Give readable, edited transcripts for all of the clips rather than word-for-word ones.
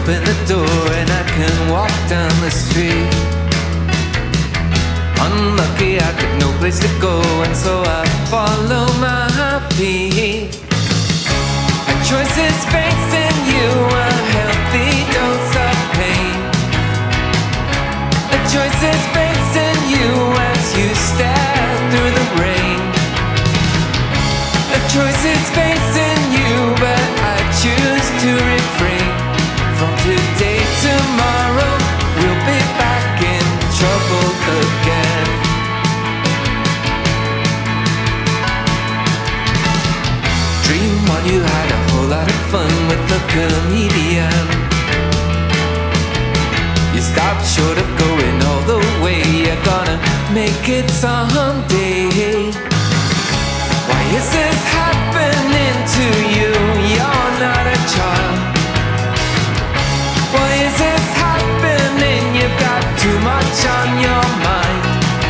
open the door and I can walk down the street. Unlucky I got no place to go, and so I follow my feet. A choice is facing you, a healthy dose of pain. A choice is facing you as you stare through the rain. A choice is facing you, but I choose to refrain. From today, tomorrow, we'll be back in trouble again. Dream while you had a whole lot of fun with the comedian. You stopped short of going all the way. You're gonna make it someday. Why is this happening to you? You're not a child. Why is this happening? You've got too much on your mind,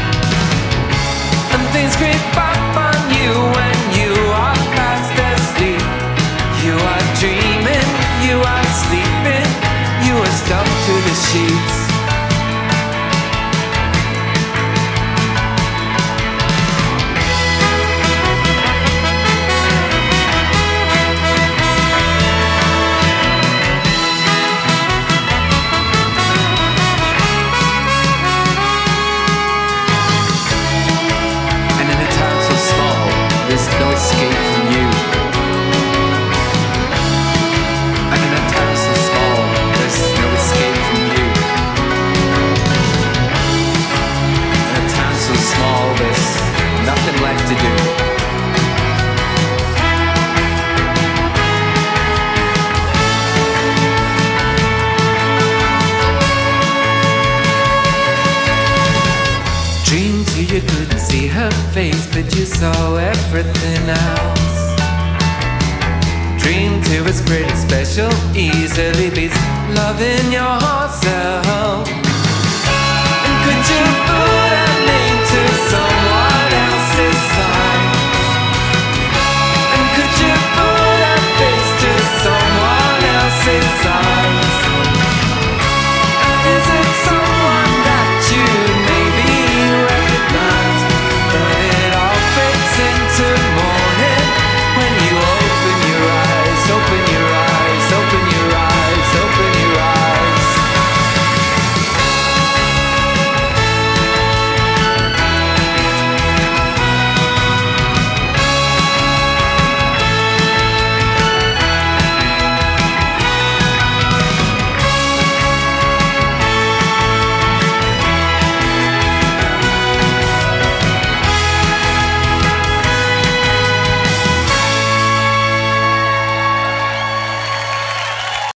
and things creep up on you when you are fast asleep. You are dreaming, you are sleeping, you are stuck to the sheets. No escape from you. And in a town so small, there's no escape from you. In a town so small, there's nothing left to do. Dreamed till you couldn't see her face, but you saw everything else. Dreamed to its pretty special, easily beats loving yourself.